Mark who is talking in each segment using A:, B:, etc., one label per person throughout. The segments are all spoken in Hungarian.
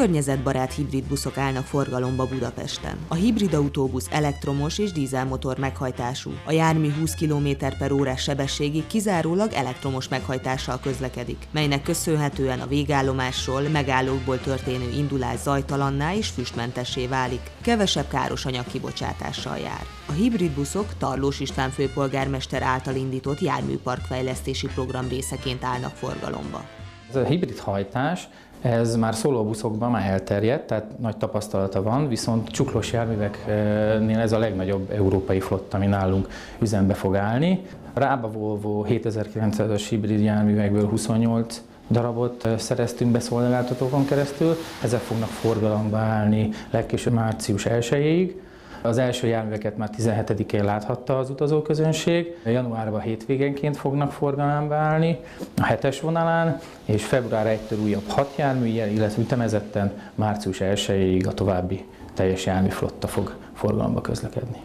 A: Környezetbarát hibrid buszok állnak forgalomba Budapesten. A hibrid autóbusz elektromos és dízelmotor meghajtású. A jármű 20 km/h sebességig kizárólag elektromos meghajtással közlekedik, melynek köszönhetően a végállomásról, megállókból történő indulás zajtalanná és füstmentessé válik. Kevesebb káros anyag kibocsátással jár. A hibrid buszok Tarlós István főpolgármester által indított járműparkfejlesztési program részeként állnak forgalomba.
B: Ez a hibrid hajtás, ez már szólóbuszokban már elterjedt, tehát nagy tapasztalata van, viszont csuklós járműveknél ez a legnagyobb európai flotta, ami nálunk üzembe fog állni. Rába Volvo 7900-as hibrid járművekből 28 darabot szereztünk be szolgáltatókon keresztül, ezek fognak forgalomba állni legkésőbb március 1-ig. Az első járműveket már 17-én láthatta az utazóközönség, januárban hétvégenként fognak forgalomba állni a 7-es vonalán, és február 1-től újabb 6 jármű, illetve ütemezetten március 1-ig a további teljes járműflotta fog forgalomba közlekedni.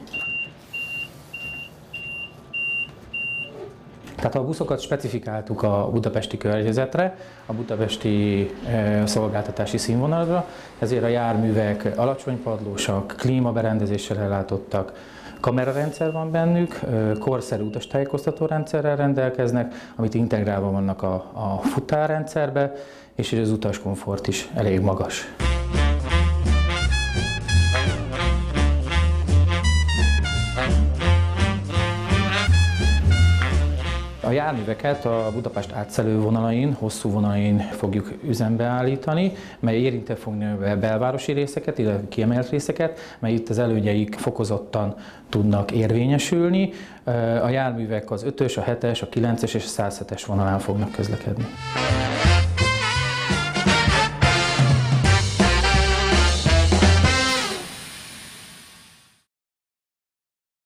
B: Tehát a buszokat specifikáltuk a budapesti környezetre, a budapesti szolgáltatási színvonalra, ezért a járművek alacsonypadlósak, klímaberendezéssel ellátottak, kamerarendszer van bennük, korszerű utastájékoztató rendszerrel rendelkeznek, amit integrálva vannak a futárrendszerbe, és az utaskomfort is elég magas. A járműveket a Budapest átszelő vonalain, hosszú vonalain fogjuk üzembe állítani, mely érinteni fogni a belvárosi részeket, illetve kiemelt részeket, mely itt az elődjeik fokozottan tudnak érvényesülni. A járművek az 5-ös, a 7-es, a 9-es és a 107-es vonalán fognak közlekedni.